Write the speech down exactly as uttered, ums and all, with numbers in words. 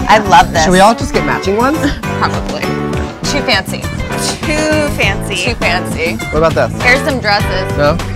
I love this. Should we all just get matching ones? Probably. Too fancy. Too fancy. Too fancy. What about this? Here's some dresses. No?